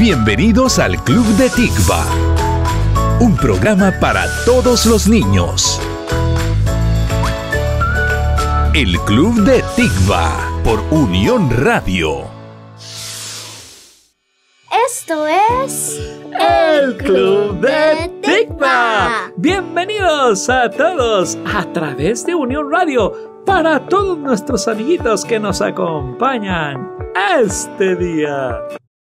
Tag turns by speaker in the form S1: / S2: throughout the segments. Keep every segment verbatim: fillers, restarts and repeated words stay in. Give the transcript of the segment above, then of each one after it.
S1: Bienvenidos al Club de Tikva, un programa para todos los niños. El Club de Tikva por Unión Radio.
S2: Esto es
S3: el Club de Tikva. Bienvenidos a todos a través de Unión Radio para todos nuestros amiguitos que nos acompañan este día.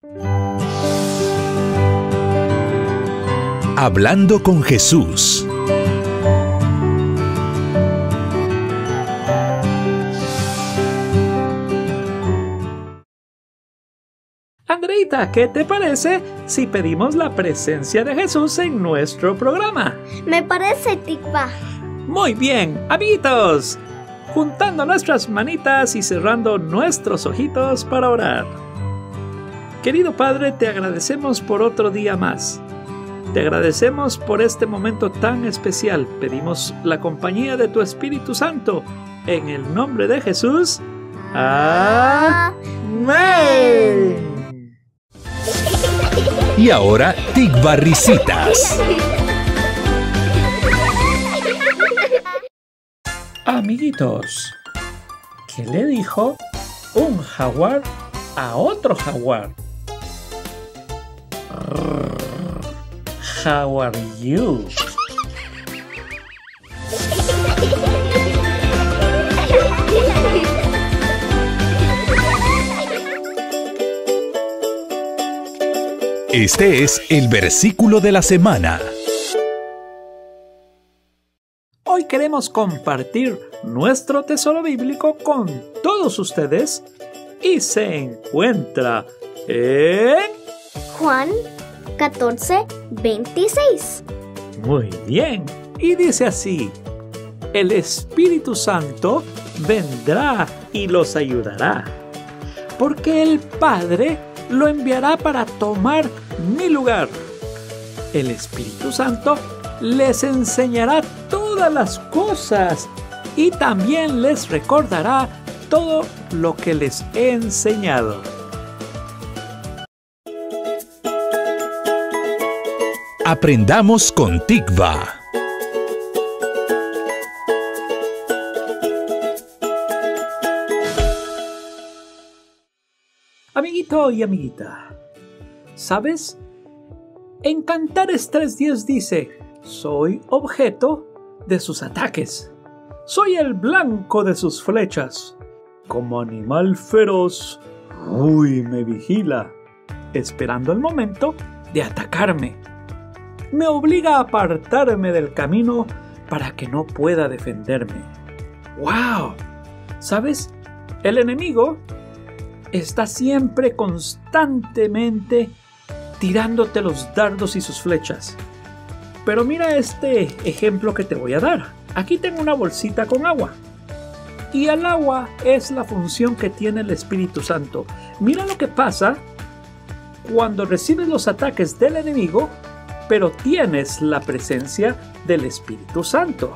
S1: Hablando con Jesús.
S3: Andreita, ¿qué te parece si pedimos la presencia de Jesús en nuestro programa?
S2: Me parece, Tikva.
S3: Muy bien, amiguitos, juntando nuestras manitas y cerrando nuestros ojitos para orar. Querido Padre, te agradecemos por otro día más. Te agradecemos por este momento tan especial. Pedimos la compañía de tu Espíritu Santo. En el nombre de Jesús. Amén.
S1: Y ahora, Tikva Risitas.
S3: Amiguitos, ¿qué le dijo un jaguar a otro jaguar? How are you?
S1: Este es el versículo de la semana.
S3: Hoy queremos compartir nuestro tesoro bíblico con todos ustedes y se encuentra en
S2: Juan catorce, veintiséis.
S3: Muy bien, y dice así: el Espíritu Santo vendrá y los ayudará, porque el Padre lo enviará para tomar mi lugar. El Espíritu Santo les enseñará todas las cosas y también les recordará todo lo que les he enseñado.
S1: Aprendamos con Tikva.
S3: Amiguito y amiguita, ¿sabes? En Cantares tres diez dice: soy objeto de sus ataques, soy el blanco de sus flechas. Como animal feroz, uy, me vigila, esperando el momento de atacarme. Me obliga a apartarme del camino para que no pueda defenderme. ¡Wow! ¿Sabes? El enemigo está siempre constantemente tirándote los dardos y sus flechas. Pero mira este ejemplo que te voy a dar. Aquí tengo una bolsita con agua. Y el agua es la función que tiene el Espíritu Santo. Mira lo que pasa cuando recibes los ataques del enemigo, pero tienes la presencia del Espíritu Santo.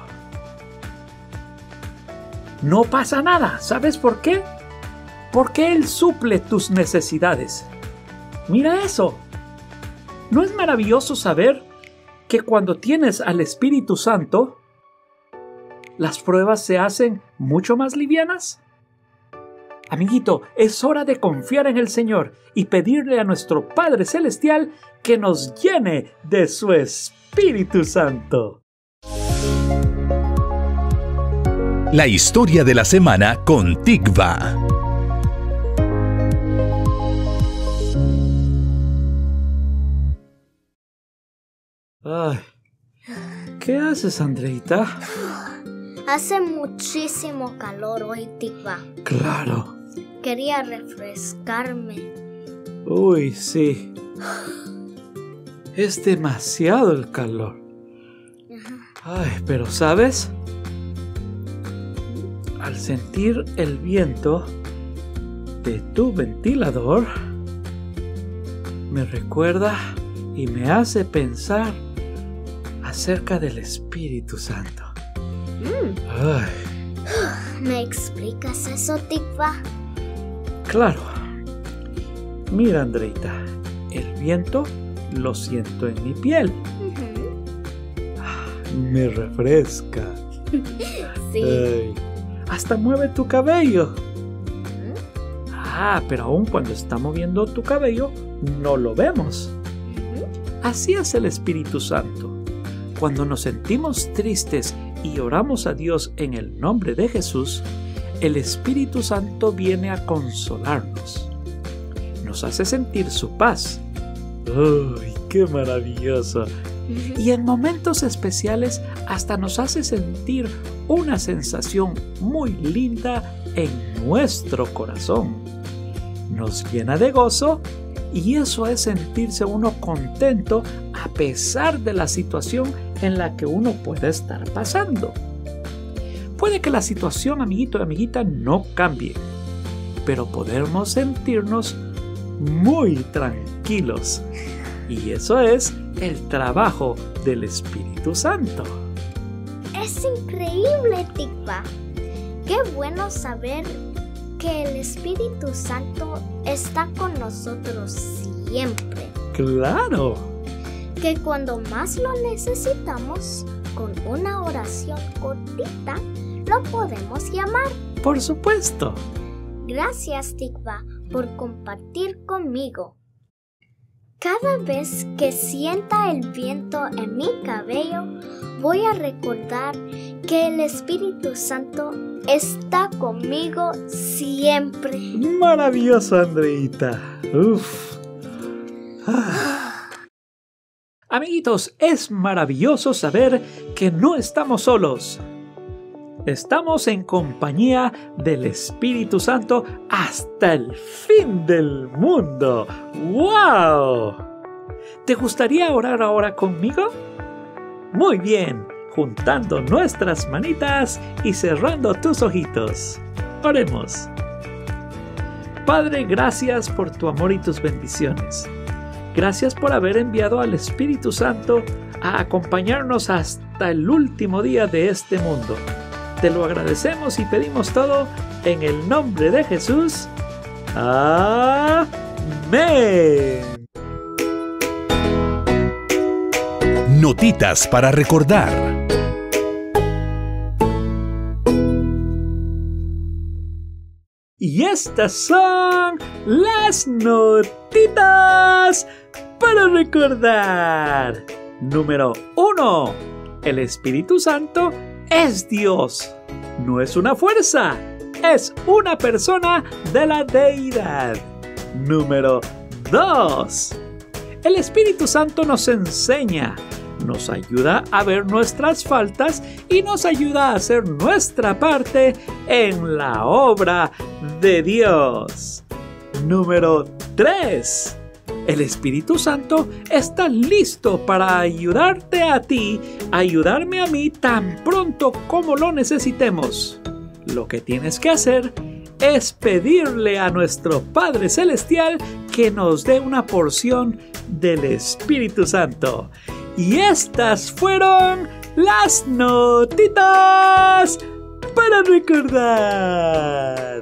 S3: No pasa nada. ¿Sabes por qué? Porque Él suple tus necesidades. Mira eso. ¿No es maravilloso saber que cuando tienes al Espíritu Santo, las pruebas se hacen mucho más livianas? Amiguito, es hora de confiar en el Señor y pedirle a nuestro Padre Celestial que nos llene de su Espíritu Santo.
S1: La historia de la semana con Tikva.
S3: Ay, ¿qué haces, Andreita?
S2: Hace muchísimo calor hoy, Tikva.
S3: Claro.
S2: Quería refrescarme.
S3: Uy, sí. Es demasiado el calor. Ay, pero ¿sabes? Al sentir el viento de tu ventilador, me recuerda y me hace pensar acerca del Espíritu Santo.
S2: Mm.
S3: Ay.
S2: ¿Me explicas eso, Tikva?
S3: Claro. Mira, Andreita, El viento lo siento en mi piel.
S2: Ujú.
S3: Ah, me refresca.
S2: Sí.
S3: Ay, hasta mueve tu cabello.
S2: Ujú.
S3: Ah, pero aún cuando está moviendo tu cabello, no lo vemos.
S2: Ujú.
S3: Así es el Espíritu Santo. Cuando nos sentimos tristes y oramos a Dios en el nombre de Jesús, el Espíritu Santo viene a consolarnos. Nos hace sentir su paz. ¡Ay, qué maravilloso!
S2: Ujú.
S3: Y en momentos especiales hasta nos hace sentir una sensación muy linda en nuestro corazón. Nos llena de gozo y eso es sentirse uno contento a pesar de la situación en la que uno puede estar pasando. Puede que la situación, amiguito y amiguita, no cambie, pero podemos sentirnos muy tranquilos. Y eso es el trabajo del Espíritu Santo.
S2: Es increíble, Tikva. Qué bueno saber que el Espíritu Santo está con nosotros siempre.
S3: ¡Claro!
S2: Que cuando más lo necesitamos, con una oración cortita, lo podemos llamar.
S3: ¡Por supuesto!
S2: Gracias, Tikva, por compartir conmigo. Cada vez que sienta el viento en mi cabello, voy a recordar que el Espíritu Santo está conmigo siempre.
S3: ¡Maravilloso, Andreita! ¡Uf! Ah. Amiguitos, es maravilloso saber que no estamos solos. Estamos en compañía del Espíritu Santo hasta el fin del mundo. ¡Wow! ¿Te gustaría orar ahora conmigo? Muy bien, juntando nuestras manitas y cerrando tus ojitos. Oremos. Padre, gracias por tu amor y tus bendiciones. Gracias por haber enviado al Espíritu Santo a acompañarnos hasta el último día de este mundo. Te lo agradecemos y pedimos todo en el nombre de Jesús. Amén.
S1: Notitas para recordar.
S3: Y estas son las notitas para recordar. Número uno. El Espíritu Santo es Dios. No es una fuerza, es una persona de la deidad. Número dos. El Espíritu Santo nos enseña, nos ayuda a ver nuestras faltas y nos ayuda a hacer nuestra parte en la obra de Dios. Número tres. El Espíritu Santo está listo para ayudarte a ti, ayudarme a mí tan pronto como lo necesitemos. Lo que tienes que hacer es pedirle a nuestro Padre Celestial que nos dé una porción del Espíritu Santo. Y estas fueron las notitas para recordar.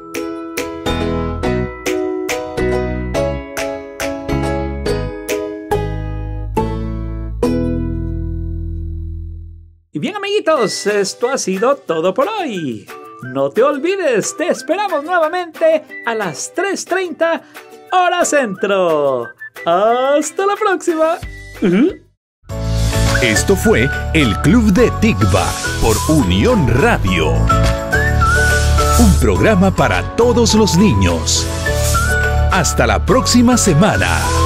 S3: Y bien, amiguitos, esto ha sido todo por hoy. No te olvides, te esperamos nuevamente a las tres treinta hora centro. ¡Hasta la próxima! Uh-huh.
S1: Esto fue el Club de Tikva por Unión Radio. Un programa para todos los niños. Hasta la próxima semana.